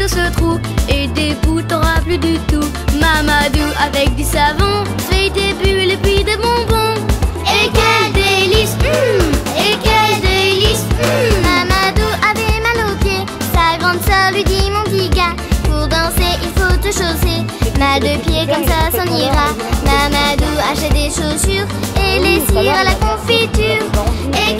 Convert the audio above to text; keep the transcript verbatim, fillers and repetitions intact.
ce trou et des bouts t'auras plus du tout. Mamadou avec du savon fait des bulles et puis des bonbons. Et quel délice, mmh, et quel délice, mmh. Mamadou avait mal aux pieds, sa grande sœur lui dit mon petit gars, pour danser il faut te chausser. Mal de pied comme ça s'en ira. Mamadou achète des chaussures et les cire à la confiture. Et